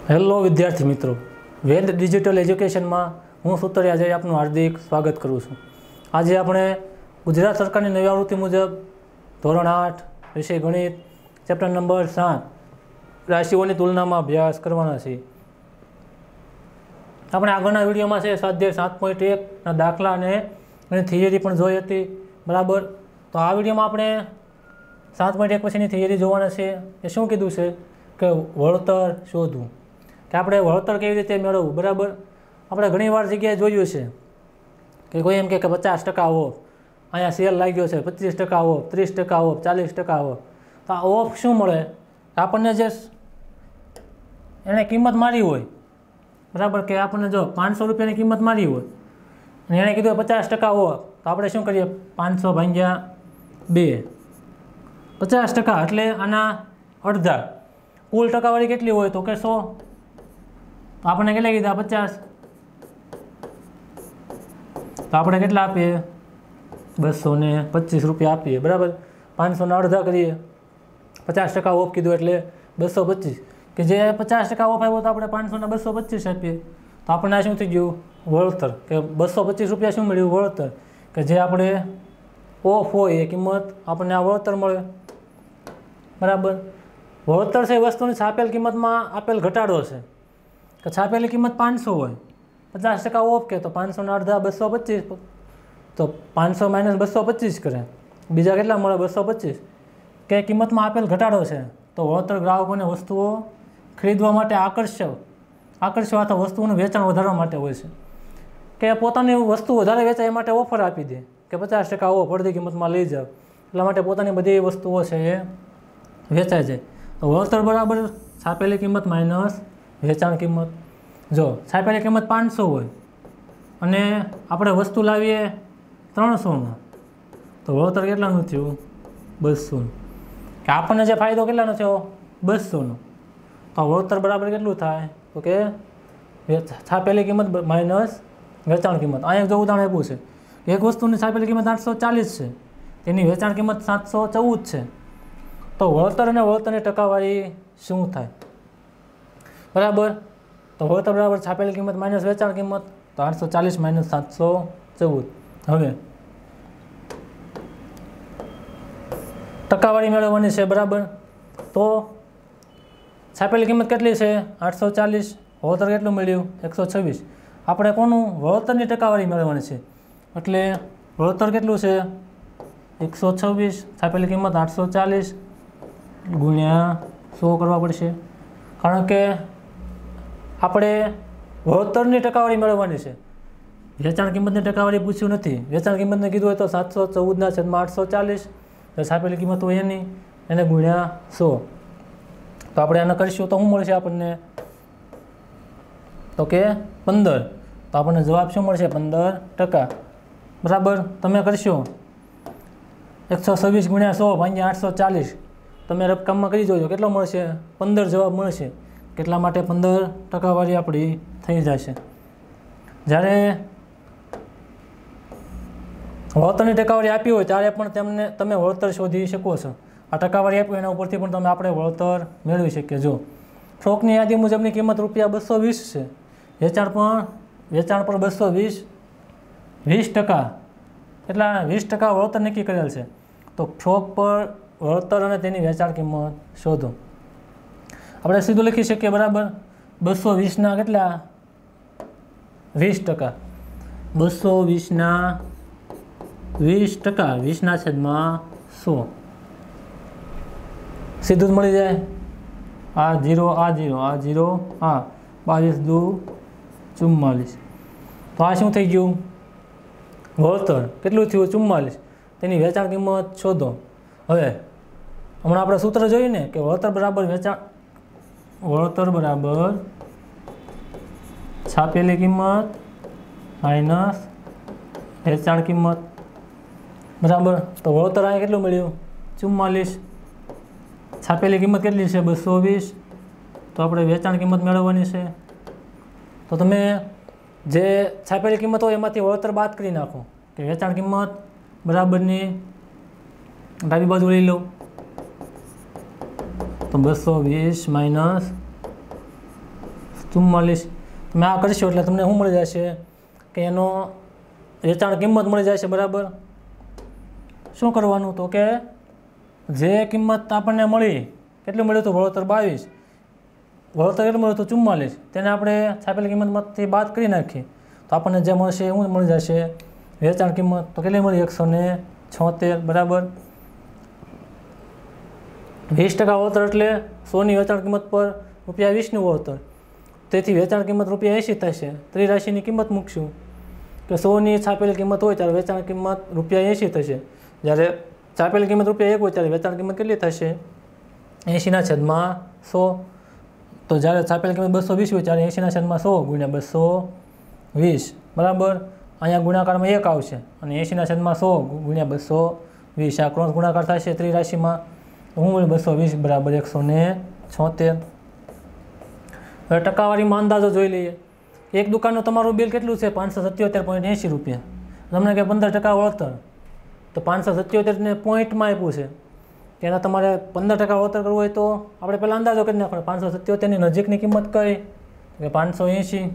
Hello વિદ્યાર્થી મિત્રો, વેદ digital એજ્યુકેશનમાં હું સુતરિયા જય આપનું હાર્દિક સ્વાગત કરું છું। આજે આપણે ગુજરાત સરકારની નવી આવૃત્તિ મુજબ ધોરણ 8 વિષય ગણિત ચેપ્ટર નંબર 7 રાશિઓની તુલનામાં અભ્યાસ કરવાના છે। આપણે આગળના વિડીયોમાં છે સ્વાધ્યાય 7.1 ના દાખલા અને એની થિયરી પણ જોઈ હતી, બરાબર। તો આ વિડીયોમાં આપણે 7.1 પછીની થિયરી જોવાના છે। એ શું કીધું છે કે વળતર શોધવું, કે આપણે વળતર કેવી રીતે મેળવવું, બરાબર। આપણે ઘણીવાર જગ્યાએ જોયું છે કે કોઈ એમ કે 50% ઓફ, અહીંયા સેલ લાગ્યો છે 25% ઓફ, 30% ઓફ, 40% ઓફ। તો આ ઓફ શું મળે, આપણને જે એને કિંમત મારી હોય, બરાબર, કે આપણને જો 500 રૂપિયાની કિંમત મારી હોય અને એણે કીધું 50% ઓફ, તો આપણે શું કરીએ 500 ભાગ્યા 2, 50% એટલે આના અડધા। કુલ ટકાવારી કેટલી હોય તો કે 100, તો આપણે કેટલા કીધા 50, તો આપણે કેટલા આપીએ 225 રૂપિયા આપીએ, બરાબર। 500 ના અડધા કરીએ, 50% ઓફ કીધું એટલે 225, કે જે 50% ઓફ આવ્યો તો આપણે 500 ના 225 આપીએ, તો આપણને શું થઈ ગયું વળતર, કે 225 રૂપિયા શું મળ્યું વળતર, કે જે આપણે ઓફ હોય એ કિંમત આપણને આ વળતર મળે, બરાબર। વળતર છે વસ્તુની છાપેલ કિંમતમાં આપેલ ઘટાડો છે, કે છાપેલી કિંમત 500 હોય, 50% ઓફ કે તો 500 ના અડધા 225, તો 500 માઇનસ 225 કરે, બીજા કેટલા મળે 225, કે કિંમતમાં આપેલ ઘટાડો છે। તો વળતર ગ્રાહકોને વસ્તુઓ ખરીદવા માટે આકર્ષવા અથવા વસ્તુઓનું વેચાણ વધારવા માટે હોય છે, કે પોતાની વસ્તુ વધારે વેચાય એ માટે ઓફર આપી દે કે 50% ઓફ, અડધી કિંમતમાં લઈ જાઓ, એટલા માટે પોતાની બધી વસ્તુઓ છે એ વેચાય છે। તો વળતર બરાબર છાપેલી કિંમત માઇનસ વેચાણ કિંમત। જો છાપેલી કિંમત 500 હોય અને આપણે વસ્તુ લાવીએ 300માં, તો વળતર કેટલાનું થયું 200, કે આપણને જે ફાયદો કેટલાનો થયો 200નો। તો વળતર બરાબર કેટલું થાય તો કે છાપેલી કિંમત માઇનસ વેચાણ કિંમત। અહીંયા જો ઉદાહરણ આપ્યું છે, એક વસ્તુની છાપેલી કિંમત 840 છે, તેની વેચાણ કિંમત 714 છે, તો વળતર અને વળતરની ટકાવારી શું થાય, બરાબર। તો વળતર બરાબર છાપેલી કિંમત માઇનસ વેચાણ કિંમત, તો 840 માઇનસ 714। હવે ટકાવારી મેળવવાની છે, બરાબર। તો છાપેલી કિંમત કેટલી છે 840, વળતર કેટલું મળ્યું 126, આપણે કોનું વળતરની ટકાવારી મેળવવાની છે, એટલે વળતર કેટલું છે 126, છાપેલી કિંમત 840 ગુણ્યા 100 કરવા પડશે, કારણ કે આપણે વળતરની ટકાવારી મેળવવાની છે, વેચાણ કિંમતની ટકાવારી પૂછ્યું નથી। વેચાણ કિંમતને કીધું હોય તો 714/840, છાપેલી કિંમત હોય એની, એને ગુણ્યા 100, તો આપણે એને કરીશું તો શું મળશે આપણને તો કે 15, તો આપણને જવાબ શું મળશે 15%, બરાબર। તમે કરશો 126 ગુણ્યા 100 ભાગ્યા 840, તમે રકમમાં કરી જોજો કેટલો મળશે 15 જવાબ મળશે, કેટલા માટે 15 ટકાવારી આપણી થઈ જશે। જ્યારે વળતરની ટકાવારી આપી હોય ત્યારે પણ તમે વળતર શોધી શકો છો। આ ટકાવારી આપી એના ઉપરથી પણ આપણે વળતર મેળવી શકીએ। જો સ્ટોકની યાદી મુજબની કિંમત રૂપિયા 220 છે, વેચાણ પર 220, 20%, એટલા 20% વળતર નક્કી કરેલ છે, તો સ્ટોક પર વળતર અને તેની વેચાણ કિંમત શોધો। આપણે સીધું લખી શકીએ, બરાબર। 220ના કેટલા 20%, 220ના 20%, 20/100, સીધું જ મળી જાય। આ 0 આ 0 આ 0 આ 22 દુ 44, તો આ શું થઈ ગયું વળતર કેટલું થયું 44, તેની વેચાણ કિંમત શોધો। હવે હમણાં આપણે સૂત્ર જોયું ને કે વળતર બરાબર છાપેલી કિંમત માઇનસ વેચાણ કિંમત, બરાબર। તો વળતર અહીંયા કેટલું મળ્યું 44, છાપેલી કિંમત કેટલી છે 220, તો આપણે વેચાણ કિંમત મેળવવાની છે, તો તમે જે છાપેલી કિંમત હોય એમાંથી વળતર બાદ કરી નાખો, કે વેચાણ કિંમત બરાબરની ડાબી બાજુ લઈ લો, તો 220 માઇનસ 44 તમે આ કરશો એટલે તમને શું મળી જશે કે એનો વેચાણ કિંમત મળી જશે બરાબર. શું કરવાનું તો કે જે કિંમત આપણને મળી કેટલું મળ્યું હતું વળતર 22, વળતર કેટલું મળ્યું હતું 44, તેને આપણે છાપેલી કિંમતમાંથી બાદ કરી નાખીએ તો આપણને જે મળશે શું મળી જશે વેચાણ કિંમત. તો કેટલી મળી 176 બરાબર. 20% વળતર એટલે 100ની વેચાણ કિંમત પર ₹20 વળતર, તેથી વેચાણ કિંમત ₹80 થશે. ત્રિરાશિની કિંમત મૂકશું કે 100ની છાપેલી કિંમત હોય ત્યારે વેચાણ કિંમત ₹80 થશે. જ્યારે છાપેલી કિંમત ₹1 હોય ત્યારે વેચાણ કિંમત કેટલી થશે 80/100. તો જ્યારે છાપેલી કિંમત 220 હોય ત્યારે 80/100 ગુણ્યા 220 બરાબર. અહીંયા ગુણાકારમાં 1 આવશે અને 80/100 ગુણ્યા 220 આ ક્રોસ ગુણાકાર થશે ત્રિરાશિમાં. હું મળે 220 બરાબર 176. હવે ટકાવારીમાં અંદાજો જોઈ લઈએ. એક દુકાનનું તમારું બિલ કેટલું છે ₹577.80. તમને કે 15% વળતર, તો 577 ને પોઈન્ટમાં આપ્યું છે કે એના તમારે 15% વળતર કરવું હોય તો આપણે પહેલાં અંદાજો કરી નાખવાનો. 577ની નજીકની કિંમત કઈ કે 580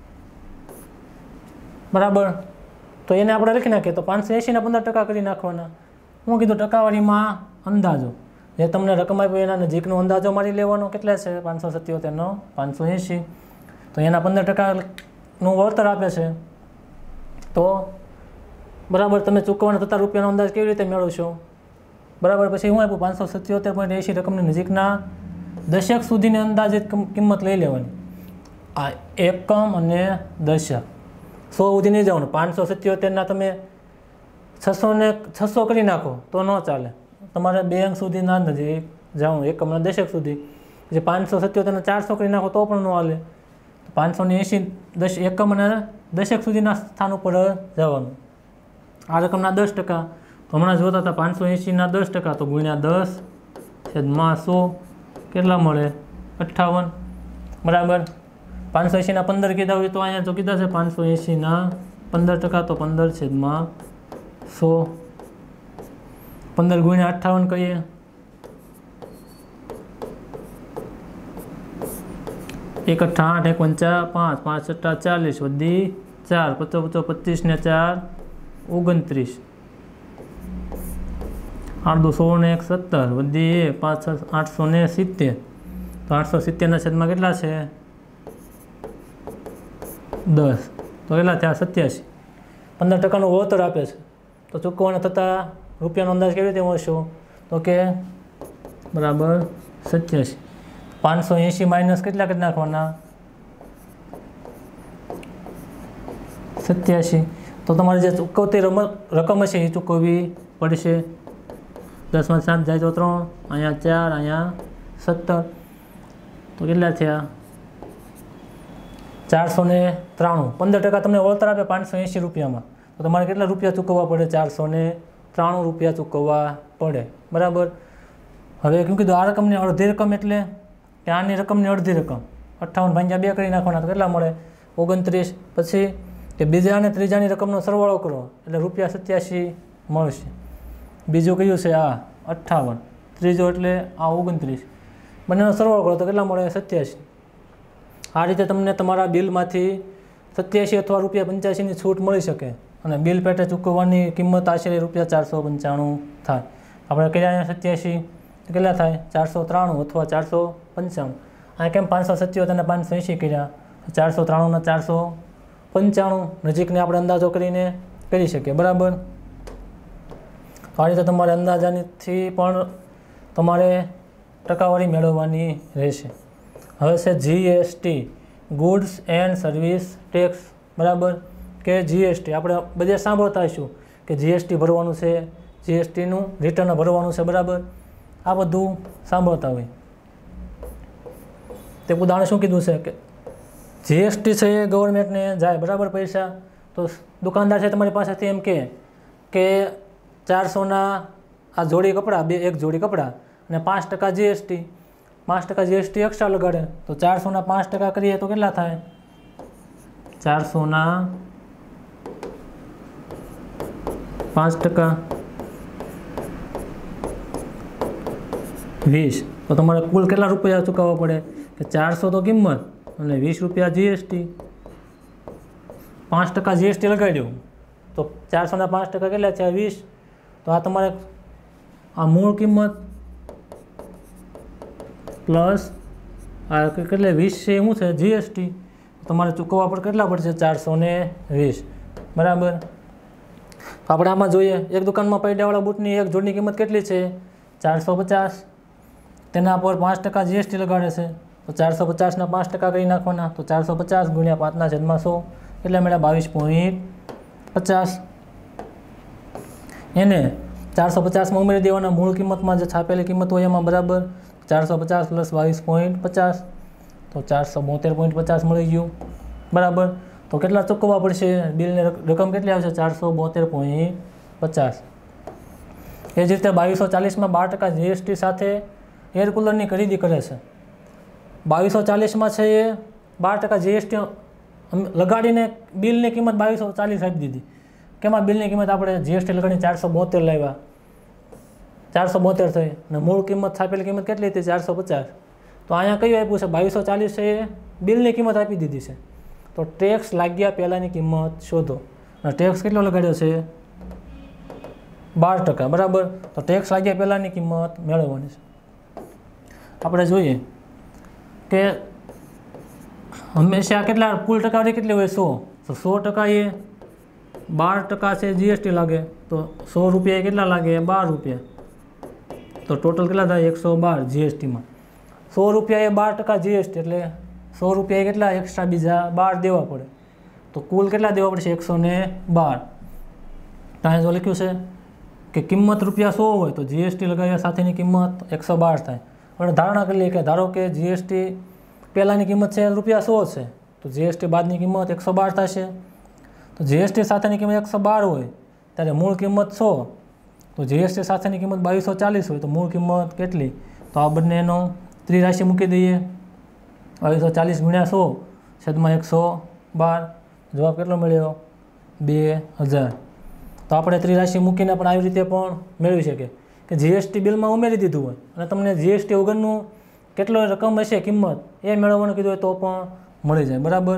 બરાબર. તો એને આપણે લખી નાખીએ તો 580ના 15% કરી નાખવાના. હું કીધું ટકાવારીમાં અંદાજો જે તમને રકમ આપી એના નજીકનો અંદાજો મારી લેવાનો. કેટલા છે 577નો 580, તો એના 15%નું વળતર આપે છે. તો બરાબર તમે ચૂકવવાના થતા રૂપિયાનો અંદાજ કેવી રીતે મેળવશો બરાબર. પછી હું આપ્યું 577.80 રકમની નજીકના દશક સુધીની અંદાજિત કિંમત લઈ લેવાની. આ એકમ અને દશક 100 સુધી નહીં જવાનું. 577ના તમે 600 કરી નાખો તો ન ચાલે, તમારે 2 અંક સુધીના અંદાજે જવાનું, એકમ અને દશક સુધી. જે 577ને 400 કરી નાખો તો પણ ન હાલે. 580 એકમ અને દશક સુધીના સ્થાન ઉપર જવાનું. આ રકમના 10%, તો હમણાં જોતા હતા 580ના 10% તો ગુણ્યા 10/100 કેટલા મળે 58 બરાબર. 580ના 15 કીધા હોય તો અહીંયા જો કીધા છે 580ના 15% તો 15/100. 15 ગુણ્યા 58 કહીએ એક 8 1 5 5 40 વધી 4 55 25 ને 4 29 8 16 ને 1 17 વધી 5 870. તો 870ના છેદમાં કેટલા છે 10, તો કેટલા થયા 87. 15%નું વળતર આપે છે તો ચૂકવવાના થતા રૂપિયાનો અંદાજ કેવી રીતે મળશો તો કે બરાબર 87. 580 માઇનસ કેટલા કરી નાખવાના 87. તો તમારે જે ચૂકવતી રકમ હશે એ ચૂકવવી પડશે. 10માં 7 જાય તો 3, અહીંયા 4, અહીંયા 17, તો કેટલા થયા 493. 15% તમને વળતર આપે 580 રૂપિયામાં, તો તમારે કેટલા રૂપિયા ચૂકવવા પડે 493 રૂપિયા ચૂકવવા પડે બરાબર. હવે કેમ કીધું આ રકમની અડધી રકમ એટલે કે આની રકમની અડધી રકમ 58/2 કરી નાખવાના તો કેટલા મળે 29. પછી કે બીજા અને ત્રીજાની રકમનો સરવાળો કરો એટલે ₹87 મળશે. બીજું કયું છે આ 58, ત્રીજો એટલે આ 29, બંનેનો સરવાળો કરો તો કેટલા મળે 87. આ રીતે તમને તમારા બિલમાંથી 87 અથવા ₹85ની છૂટ મળી શકે અને બિલ પેટે ચૂકવવાની કિંમત આશરે ₹495 થાય. આપણે કર્યા 87 કેટલા થાય 493 અથવા 495. આ કેમ 577 અને 580 કર્યા 493 ને 495 નજીકને આપણે અંદાજો કરીને કરી શકીએ બરાબર. આ રીતે તમારે અંદાજાથી પણ તમારે ટકાવારી મેળવવાની રહેશે. હવે છે GST goods and service tax બરાબર. કે GST આપણે બધે સાંભળતા હશું કે GST ભરવાનું છે, GSTનું રિટર્ન ભરવાનું છે બરાબર. આ બધું સાંભળતા હોય. તે ઉદાહરણ શું કીધું છે કે GST છે એ ગવર્મેન્ટને જાય બરાબર પૈસા. તો દુકાનદાર છે તમારી પાસેથી એમ કે 400ના આ જોડી કપડાં, એક જોડી કપડાં અને 5% GST, 5% GST એક્સ્ટ્રા લગાડે તો 400ના 5% કરીએ તો કેટલા થાય 400ના 5% 20. તો તમારે કુલ કેટલા રૂપિયા ચૂકવવા પડે કે કે 400 તો કિંમત અને 20 રૂપિયા જીએસટી, 5% જીએસટી લગાવી દેવું તો 400ના 5% કેટલા છે 20. તો આ તમારે આ મૂળ કિંમત પ્લસ આ કેટલે 20 છે શું છે જીએસટી, તમારે ચૂકવવા પર કેટલા પડશે 420 બરાબર. તો આપણે આમાં જોઈએ એક દુકાનમાં પૈડાવાળા બૂટની એક જોડની કિંમત કેટલી છે 450, તેના પર 5% જીએસટી લગાડે છે તો 450ના 5% કરી નાખવાના તો 450 ગુણ્યા 5/100 એટલે મળ્યા 22.50. એને 450માં ઉમેરી દેવાના મૂળ કિંમતમાં જે છાપેલી કિંમત હોય એમાં બરાબર 450 પ્લસ 22.50 તો 472.50 મળી ગયું બરાબર. તો કેટલા ચૂકવવા પડશે બિલની રકમ કેટલી આવશે 472.50. એ જ રીતે 2240માં 12% જીએસટી સાથે એર કુલરની ખરીદી કરે છે. 2240માં છે એ 12% જીએસટી લગાડીને બિલની કિંમત 2240 આપી દીધી. કેમાં બિલની કિંમત આપણે જીએસટી લગાડીને 472 લાવ્યા, 472 થઈ અને મૂળ કિંમત છાપેલી કિંમત કેટલી હતી 450. તો અહીંયા કયું આપ્યું છે 2240 છે એ બિલની કિંમત આપી દીધી છે. તો ટેક્સ લાગ્યા પહેલાંની કિંમત શોધો અને ટેક્સ કેટલો લગાડ્યો છે 12% બરાબર. તો ટેક્સ લાગ્યા પહેલાંની કિંમત મેળવવાની છે. આપણે જોઈએ કે હંમેશા કેટલા કુલ ટકાવારી કેટલી હોય 100, તો 100% એ 12% છે જીએસટી લાગે તો 100 રૂપિયા એ કેટલા લાગે 12 રૂપિયા. તો ટોટલ કેટલા થાય 112 જીએસટીમાં. 100 રૂપિયા એ 12% જીએસટી એટલે 100 રૂપિયા એ કેટલા એક્સ્ટ્રા બીજા 12 દેવા પડે. તો કુલ કેટલા દેવા પડશે 112. ત્યાં જો લખ્યું છે કે કિંમત રૂપિયા 100 હોય તો જીએસટી લગાવ્યા સાથેની કિંમત 112 થાય. આપણે ધારણા કરી લઈએ કે ધારો કે જીએસટી પહેલાંની કિંમત છે રૂપિયા 100 છે તો જીએસટી બાદની કિંમત 112 થશે. તો જીએસટી સાથેની કિંમત 112 હોય ત્યારે મૂળ કિંમત 100, તો જીએસટી સાથેની કિંમત 2240 હોય તો મૂળ કિંમત કેટલી, તો આ બંનેનો ત્રિરાશિ મૂકી દઈએ 2240 ગુણ્યા 100 છેદમાં 112. જવાબ કેટલો મળ્યો 2000. તો આપણે ત્રિરાશિ મૂકીને પણ આવી રીતે પણ મેળવી શકીએ કે જીએસટી બિલમાં ઉમેરી દીધું હોય અને તમને જીએસટી વગરનું કેટલો રકમ હશે કિંમત એ મેળવવાનું કીધું હોય તો પણ મળી જાય બરાબર.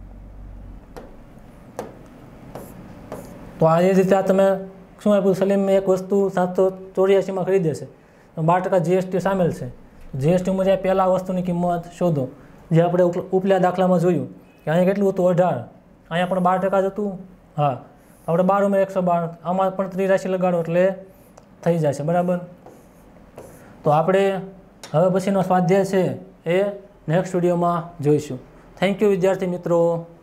તો આ એ રીતે આ તમે શું આપ્યું સલીમ એક વસ્તુ 784માં ખરીદે છે 12% જીએસટી સામેલ છે. જીએસટી ઉમેર્યા પહેલાં વસ્તુની કિંમત શોધો. જે આપણે ઉપલા દાખલામાં જોયું કે અહીંયા કેટલું હતું 18, અહીંયા પણ 12% જ હતું. હા આપણે 12 ઉમેર 112, આમાં પણ ત્રિરાશિ લગાડો એટલે થઈ જશે બરાબર. તો આપણે હવે પછીનો સ્વાધ્યાય છે એ નેક્સ્ટ વિડીયોમાં જોઈશું. થેન્ક યુ વિદ્યાર્થી મિત્રો.